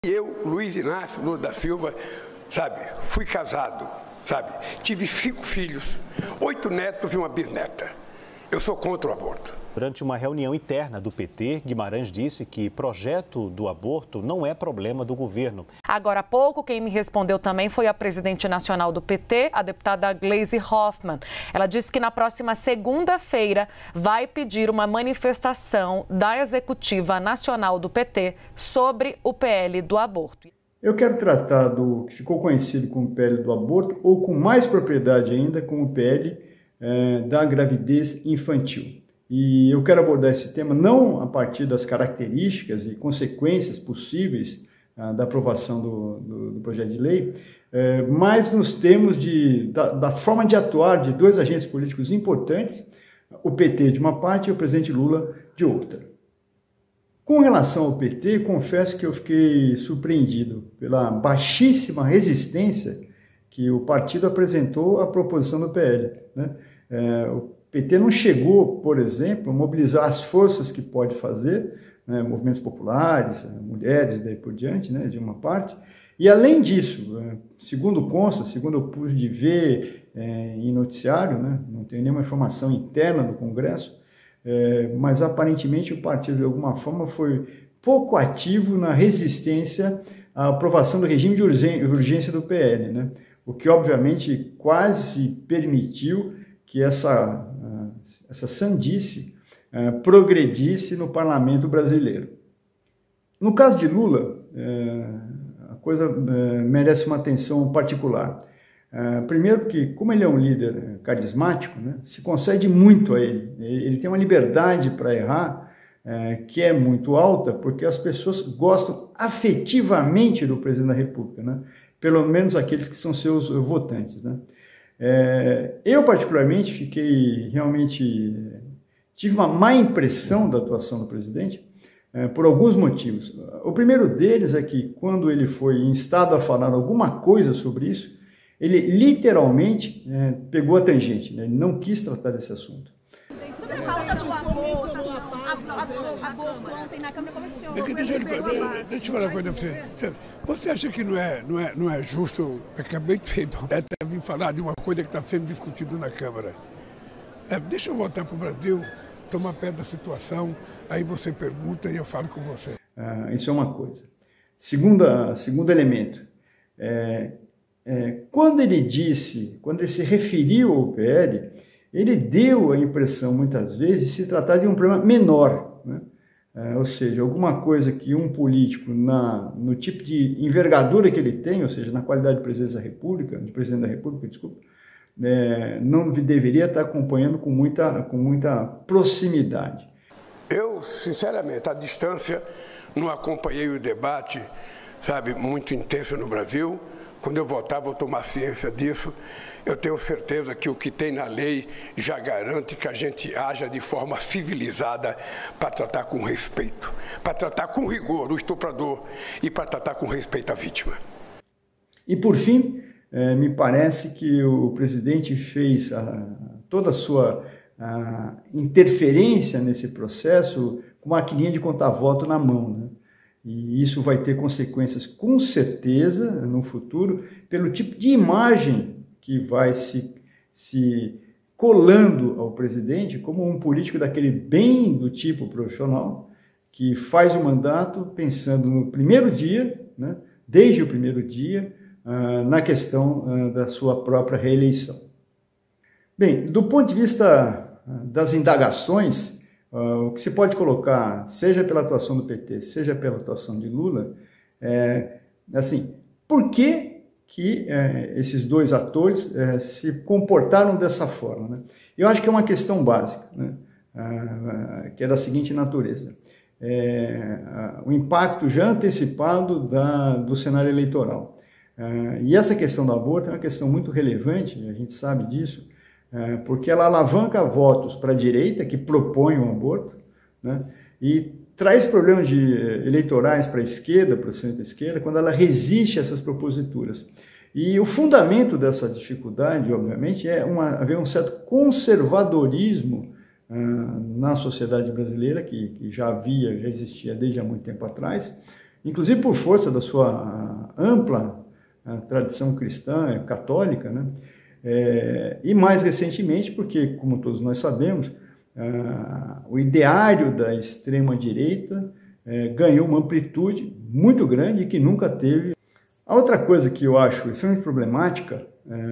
Eu, Luiz Inácio Lula da Silva, fui casado, tive 5 filhos, 8 netos e uma bisneta. Eu sou contra o aborto. Durante uma reunião interna do PT, Guimarães disse que projeto do aborto não é problema do governo. Agora há pouco, quem me respondeu também foi a presidente nacional do PT, a deputada Gleisi Hoffmann. Ela disse que na próxima segunda-feira vai pedir uma manifestação da executiva nacional do PT sobre o PL do aborto. Eu quero tratar do que ficou conhecido como PL do aborto, ou com mais propriedade ainda, como o PL da gravidez infantil. E eu quero abordar esse tema não a partir das características e consequências possíveis da aprovação do projeto de lei, mas nos termos da forma de atuar de 2 agentes políticos importantes, o PT de uma parte e o presidente Lula de outra. Com relação ao PT, confesso que eu fiquei surpreendido pela baixíssima resistência que o partido apresentou à proposição do PL, né? O PT não chegou, por exemplo, a mobilizar as forças que pode fazer, né, movimentos populares, mulheres, daí por diante, né, de uma parte. E além disso, segundo consta, segundo eu pude ver em noticiário, né, não tenho nenhuma informação interna do Congresso, mas aparentemente o partido de alguma forma foi pouco ativo na resistência à aprovação do regime de urgência do PL, né, o que obviamente quase permitiu que essa sandice progredisse no parlamento brasileiro. No caso de Lula, a coisa merece uma atenção particular. Primeiro porque, como ele é um líder carismático, né, se concede muito a ele. Ele tem uma liberdade para errar que é muito alta, porque as pessoas gostam afetivamente do presidente da República, né? Pelo menos aqueles que são seus votantes, né? Eu, particularmente, tive uma má impressão da atuação do presidente por alguns motivos. O primeiro deles é que, quando ele foi instado a falar alguma coisa sobre isso, ele literalmente pegou a tangente, né? Ele não quis tratar desse assunto. Sobre a pauta do aborto ontem na Câmara Comercial. Deixa eu falar uma coisa para você. Você acha que não é justo? Acabei de vir falar de uma coisa que está sendo discutida na Câmara. Deixa eu voltar para o Brasil, tomar pé da situação, aí você pergunta e eu falo com você. Isso é uma coisa. Segundo elemento, quando ele se referiu ao PL, ele deu a impressão, muitas vezes, de se tratar de um problema menor, né? Ou seja, alguma coisa que um político, no tipo de envergadura que ele tem, ou seja, na qualidade de presidente da República, não deveria estar acompanhando com muita proximidade. Eu, sinceramente, à distância, não acompanhei o debate, muito intenso no Brasil. Quando eu voltar, vou tomar ciência disso. Eu tenho certeza que o que tem na lei já garante que a gente haja de forma civilizada para tratar com respeito, para tratar com rigor o estuprador e para tratar com respeito a vítima. E, por fim, me parece que o presidente fez toda a sua interferência nesse processo com uma maquininha de contar voto na mão, né? E isso vai ter consequências, com certeza, no futuro, pelo tipo de imagem que vai se colando ao presidente como um político daquele bem do tipo profissional, que faz o mandato pensando no primeiro dia, né, desde o primeiro dia, na questão da sua própria reeleição. Bem, do ponto de vista das indagações, o que se pode colocar, seja pela atuação do PT, seja pela atuação de Lula, por que esses 2 atores se comportaram dessa forma, né? Eu acho que é uma questão básica, né? Que é da seguinte natureza. O impacto já antecipado do cenário eleitoral. E essa questão do aborto é uma questão muito relevante, a gente sabe disso, porque ela alavanca votos para a direita, que propõe o aborto, né? E traz problemas eleitorais para a esquerda, para a centro-esquerda, quando ela resiste a essas proposituras. E o fundamento dessa dificuldade, obviamente, é haver um certo conservadorismo na sociedade brasileira, que já existia desde há muito tempo atrás, inclusive por força da sua ampla tradição cristã, católica, né? E mais recentemente, porque, como todos nós sabemos, o ideário da extrema-direita ganhou uma amplitude muito grande e que nunca teve. A outra coisa que eu acho extremamente problemática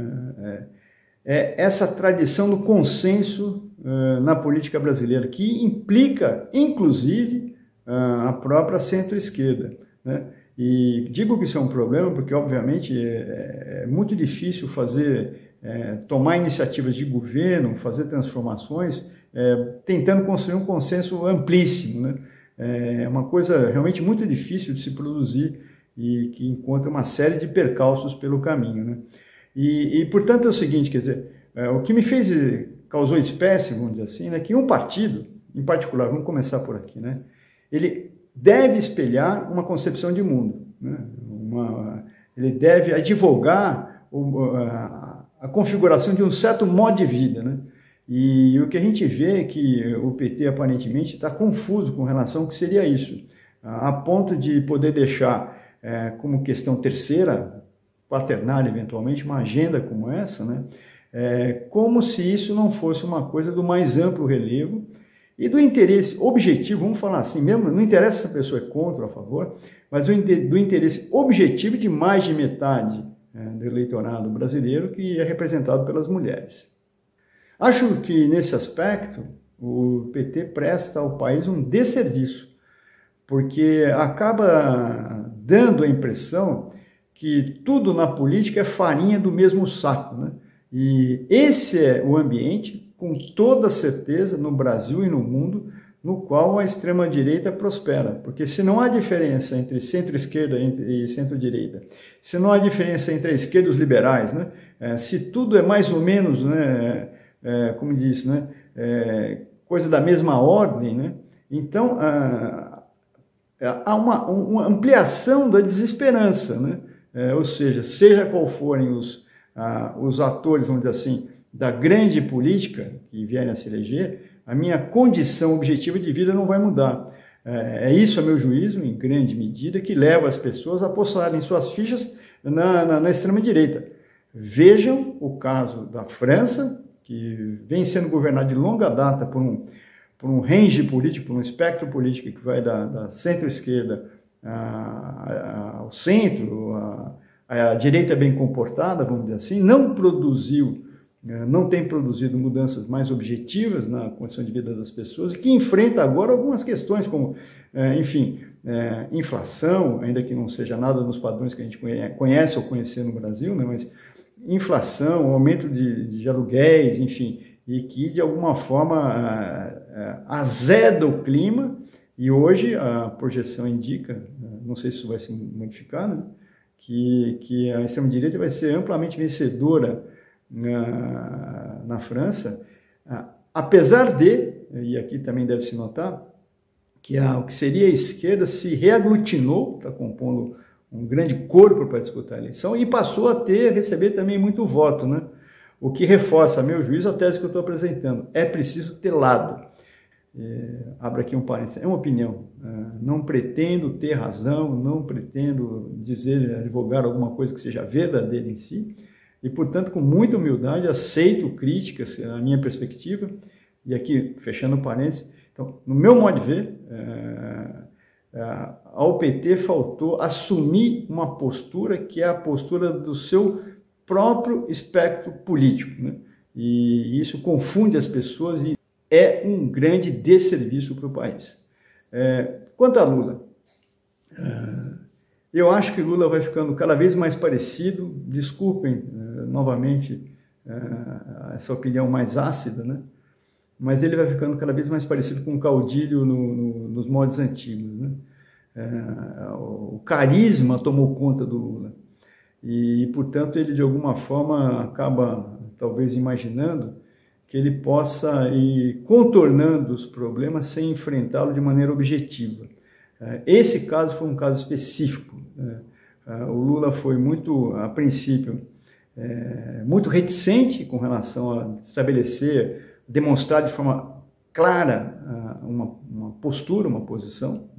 é essa tradição do consenso na política brasileira, que implica, inclusive, a própria centro-esquerda, né? E digo que isso é um problema porque, obviamente, é muito difícil tomar iniciativas de governo, fazer transformações, tentando construir um consenso amplíssimo, né? É uma coisa realmente muito difícil de se produzir e que encontra uma série de percalços pelo caminho, né? Portanto, é o seguinte, quer dizer, o que me causou espécie, vamos dizer assim, né, que um partido, em particular, vamos começar por aqui, né, ele deve espelhar uma concepção de mundo, né, ele deve advogar a configuração de um certo modo de vida, né? E o que a gente vê é que o PT aparentemente está confuso com relação ao que seria isso, a ponto de poder deixar como questão terceira, quaternária eventualmente, uma agenda como essa, né? Como se isso não fosse uma coisa do mais amplo relevo e do interesse objetivo, vamos falar assim mesmo, não interessa se a pessoa é contra ou a favor, mas do interesse objetivo de mais de metade do eleitorado brasileiro, que é representado pelas mulheres. Acho que, nesse aspecto, o PT presta ao país um desserviço, porque acaba dando a impressão que tudo na política é farinha do mesmo saco, né? E esse é o ambiente, com toda certeza, no Brasil e no mundo, no qual a extrema-direita prospera. Porque se não há diferença entre centro-esquerda e centro-direita, se não há diferença entre a esquerda e os liberais, né? Se tudo é mais ou menos, né, como disse, né, coisa da mesma ordem, né? Então há uma ampliação da desesperança, né? Ou seja qual forem os atores, vamos dizer assim, da grande política que vierem a se eleger, a minha condição objetiva de vida não vai mudar. É isso, a meu juízo, em grande medida, que leva as pessoas a apostarem suas fichas na extrema-direita. Vejam o caso da França, que vem sendo governada de longa data por um range político, por um espectro político que vai da centro-esquerda ao centro, a direita bem comportada, vamos dizer assim, não tem produzido mudanças mais objetivas na condição de vida das pessoas, e que enfrenta agora algumas questões como, inflação, ainda que não seja nada nos padrões que a gente conhece ou conhecer no Brasil, né, mas inflação, aumento de aluguéis, enfim, e que de alguma forma azeda o clima, e hoje a projeção indica, não sei se isso vai se modificar, né, que a extrema-direita vai ser amplamente vencedora na França, apesar de, e aqui também deve se notar, que o que seria a esquerda se reaglutinou, está compondo um grande corpo para disputar a eleição e passou a receber também muito voto, né? O que reforça, a meu juízo, a tese que eu estou apresentando. É preciso ter lado. Abro aqui um parênteses, é uma opinião. Não pretendo ter razão, não pretendo advogar alguma coisa que seja verdadeira em si, e, portanto, com muita humildade, aceito críticas, a minha perspectiva, e aqui, fechando o parênteses, então, no meu modo de ver, ao PT faltou assumir uma postura que é a postura do seu próprio espectro político, né? E isso confunde as pessoas e é um grande desserviço para o país. Quanto a Lula, eu acho que Lula vai ficando cada vez mais parecido, desculpem novamente essa opinião mais ácida, né? Mas ele vai ficando cada vez mais parecido com um caudilho nos moldes antigos, né? O carisma tomou conta do Lula e, portanto, ele de alguma forma acaba talvez imaginando que ele possa ir contornando os problemas sem enfrentá-lo de maneira objetiva. Esse caso foi um caso específico. O Lula foi muito, a princípio, muito reticente com relação a estabelecer, demonstrar de forma clara uma postura, uma posição, né?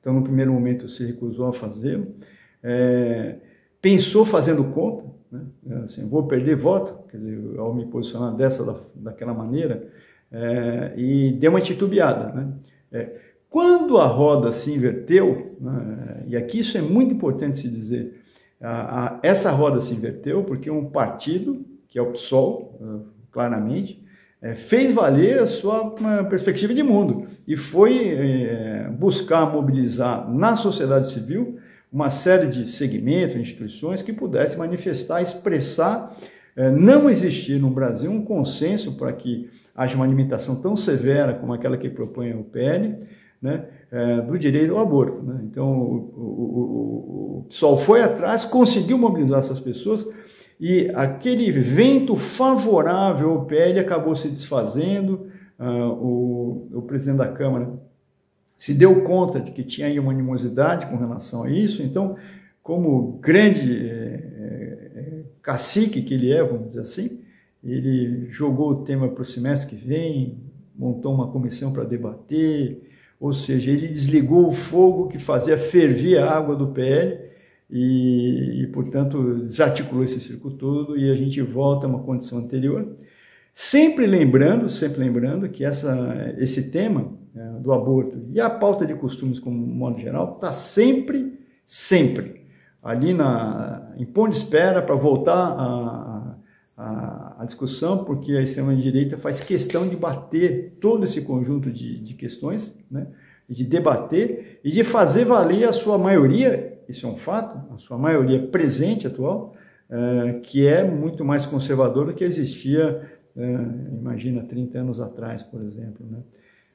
Então, no primeiro momento, se recusou a fazê-lo. Pensou fazendo conta, né? Assim, vou perder voto, quer dizer, ao me posicionar daquela maneira, e deu uma titubeada, né? Quando a roda se inverteu, né, e aqui isso é muito importante se dizer, essa roda se inverteu porque um partido, que é o PSOL, claramente, fez valer a sua perspectiva de mundo e foi buscar mobilizar na sociedade civil uma série de segmentos, instituições que pudessem manifestar, expressar, não existir no Brasil um consenso para que haja uma limitação tão severa como aquela que propõe o PL, né, do direito ao aborto, né? Então, o PSOL foi atrás, conseguiu mobilizar essas pessoas e aquele vento favorável ao PL acabou se desfazendo. O presidente da Câmara se deu conta de que tinha aí uma animosidade com relação a isso, então, como grande cacique que ele é, vamos dizer assim, ele jogou o tema para o semestre que vem, montou uma comissão para debater, ou seja, ele desligou o fogo que fazia ferver a água do PL e portanto, desarticulou esse circo todo e a gente volta a uma condição anterior. Sempre lembrando que esse tema do aborto e a pauta de costumes como modo geral está sempre ali em ponto de espera para voltar a discussão, porque a extrema-direita faz questão de bater todo esse conjunto de questões, né? De debater e de fazer valer a sua maioria, isso é um fato, a sua maioria presente, atual, que é muito mais conservadora do que existia, imagina, 30 anos atrás, por exemplo, né?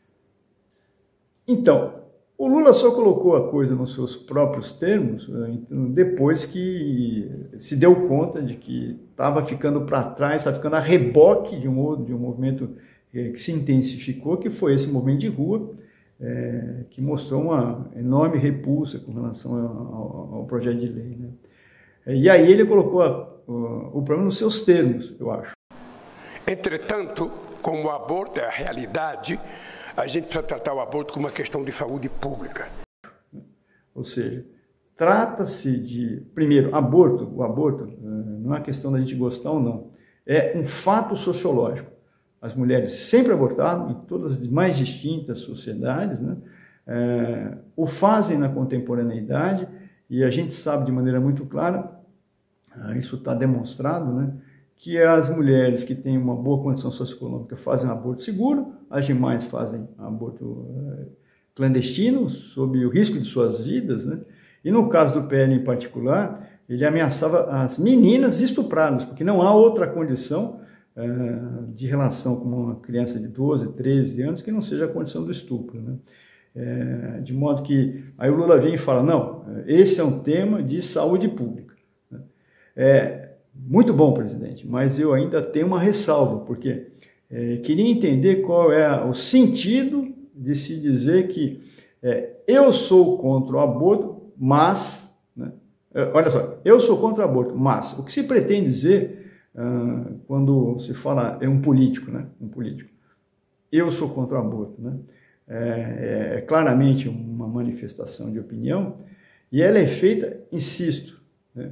Então, o Lula só colocou a coisa nos seus próprios termos depois que se deu conta de que estava ficando para trás, estava ficando a reboque de um movimento que se intensificou, que foi esse movimento de rua, que mostrou uma enorme repulsa com relação ao projeto de lei, né? E aí ele colocou o problema nos seus termos, eu acho. Entretanto, como o aborto é a realidade, a gente precisa tratar o aborto como uma questão de saúde pública. Ou seja, trata-se de, primeiro, o aborto não é uma questão da gente gostar ou não, é um fato sociológico. As mulheres sempre abortaram em todas as mais distintas sociedades, né? O fazem na contemporaneidade e a gente sabe de maneira muito clara, isso está demonstrado, né? Que as mulheres que têm uma boa condição socioeconômica fazem um aborto seguro, as demais fazem aborto clandestino, sob o risco de suas vidas, né? E no caso do PL em particular, ele ameaçava as meninas estupradas, porque não há outra condição de relação com uma criança de 12, 13 anos que não seja a condição do estupro, né? De modo que aí o Lula vem e fala, não, esse é um tema de saúde pública, né? Muito bom, presidente, mas eu ainda tenho uma ressalva, porque queria entender qual é o sentido de se dizer que eu sou contra o aborto, mas, né, olha só, eu sou contra o aborto, mas o que se pretende dizer quando se fala um político, né, eu sou contra o aborto, né, é claramente uma manifestação de opinião e ela é feita, insisto, né,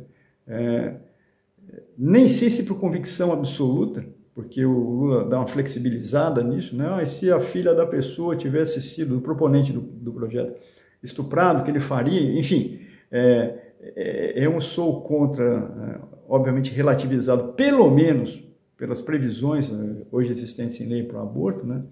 nem sei se por convicção absoluta, porque o Lula dá uma flexibilizada nisso, né? E se a filha da pessoa tivesse sido o proponente do projeto estuprado, que ele faria, enfim, eu sou contra, obviamente relativizado, pelo menos pelas previsões hoje existentes em lei para o aborto, né?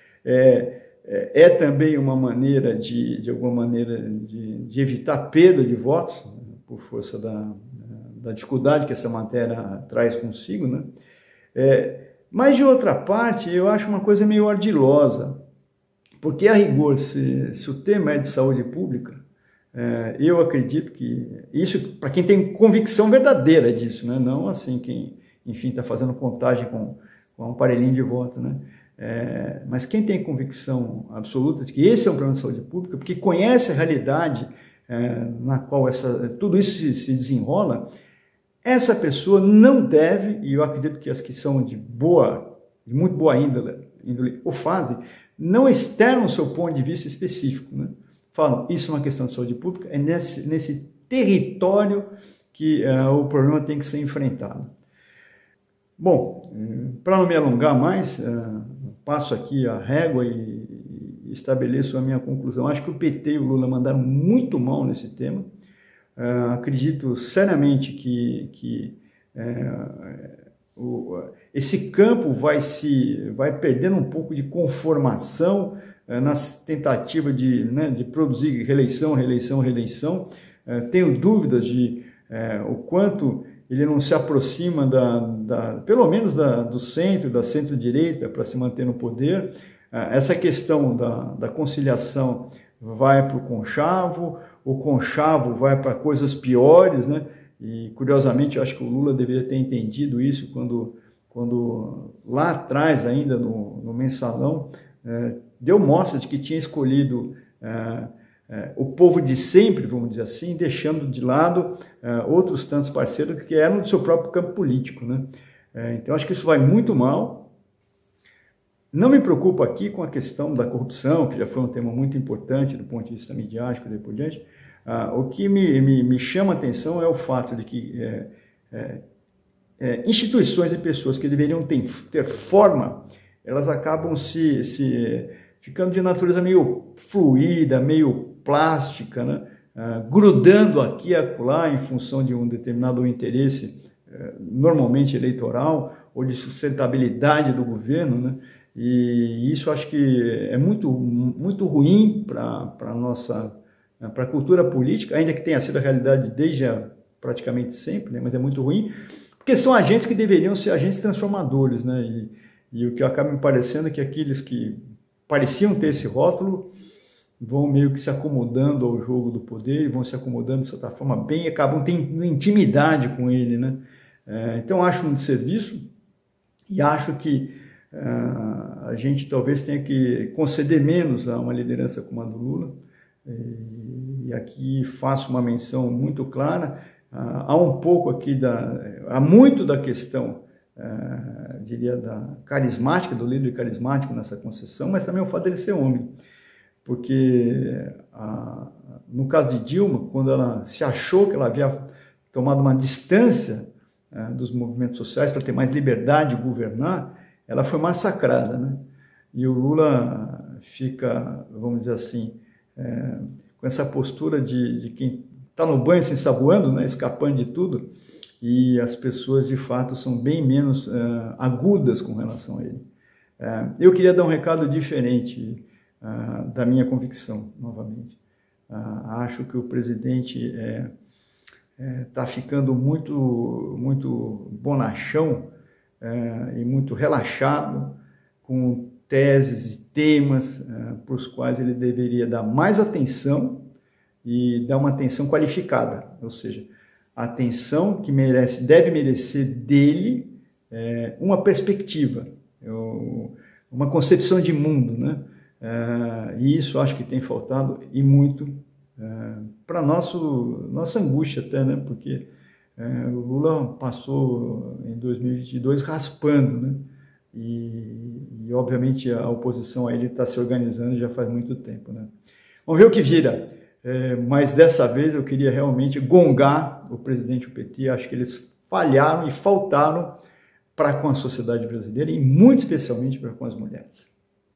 É também uma maneira, de alguma maneira, de evitar perda de votos, né? Por força da dificuldade que essa matéria traz consigo, né? Mas, de outra parte, eu acho uma coisa meio ardilosa, porque, a rigor, se o tema é de saúde pública, eu acredito que isso, para quem tem convicção verdadeira disso, né? Não assim quem, enfim, está fazendo contagem com um aparelhinho de voto, né? Mas quem tem convicção absoluta de que esse é um problema de saúde pública, porque conhece a realidade na qual tudo isso se desenrola, essa pessoa não deve, e eu acredito que as que são de muito boa índole o fazem, não externam o seu ponto de vista específico, né? falam, isso é uma questão de saúde pública, é nesse território que o problema tem que ser enfrentado. Bom, para não me alongar mais, passo aqui a régua e estabeleço a minha conclusão. Acho que o PT e o Lula mandaram muito mal nesse tema. Acredito seriamente que esse campo vai perdendo um pouco de conformação na tentativa de produzir reeleição. Tenho dúvidas de o quanto ele não se aproxima pelo menos do centro, da centro-direita, para se manter no poder. Essa questão da conciliação vai para o conchavo vai para coisas piores, né? E, curiosamente, eu acho que o Lula deveria ter entendido isso quando lá atrás, ainda no Mensalão, deu mostra de que tinha escolhido o povo de sempre, vamos dizer assim, deixando de lado outros tantos parceiros que eram do seu próprio campo político, né? Então, acho que isso vai muito mal. Não me preocupo aqui com a questão da corrupção, que já foi um tema muito importante do ponto de vista midiático e daí por diante. O que me chama a atenção é o fato de que instituições e pessoas que deveriam ter forma, elas acabam ficando de natureza meio fluida, meio plástica, né? Grudando aqui e acolá em função de um determinado interesse, normalmente eleitoral, ou de sustentabilidade do governo, né? E isso acho que é muito, muito ruim para a cultura política, ainda que tenha sido a realidade desde praticamente sempre, né? Mas é muito ruim, porque são agentes que deveriam ser agentes transformadores, né? E o que acaba me parecendo é que aqueles que pareciam ter esse rótulo vão meio que se acomodando ao jogo do poder, e vão se acomodando de certa forma bem, e acabam tendo intimidade com ele, né? Então acho um desserviço e acho que a gente talvez tenha que conceder menos a uma liderança como a do Lula. E aqui faço uma menção muito clara, há um pouco aqui há muito da questão, diria, da carismática, do líder carismático nessa concessão, mas também o fato dele ser homem, porque no caso de Dilma, quando ela se achou que ela havia tomado uma distância dos movimentos sociais para ter mais liberdade de governar, ela foi massacrada, né? E o Lula fica, vamos dizer assim, com essa postura de quem está no banho se ensaboando, né? Escapando de tudo, e as pessoas de fato são bem menos agudas com relação a ele. Eu queria dar um recado diferente da minha convicção, novamente. Acho que o presidente está ficando muito, muito bonachão e muito relaxado com teses e temas para os quais ele deveria dar mais atenção e dar uma atenção qualificada, ou seja, a atenção que deve merecer dele uma perspectiva, uma concepção de mundo, né? E isso acho que tem faltado e muito para nossa angústia até, né? Porque o Lula passou em 2022 raspando, né? E obviamente a oposição a ele está se organizando já faz muito tempo, né? Vamos ver o que vira. Mas dessa vez eu queria realmente gongar o presidente e o PT. Acho que eles falharam e faltaram para com a sociedade brasileira e muito especialmente para com as mulheres.